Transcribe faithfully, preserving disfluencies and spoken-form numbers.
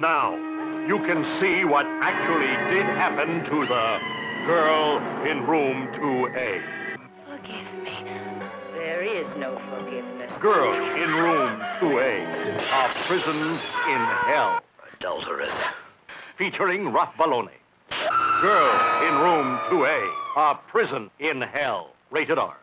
Now, you can see what actually did happen to the girl in room two A. Forgive me. There is no forgiveness. Girl in room two A, A Prison in Hell. Adulteress. Featuring Ralph Belloni. Girl in room two A, A Prison in Hell. Rated R.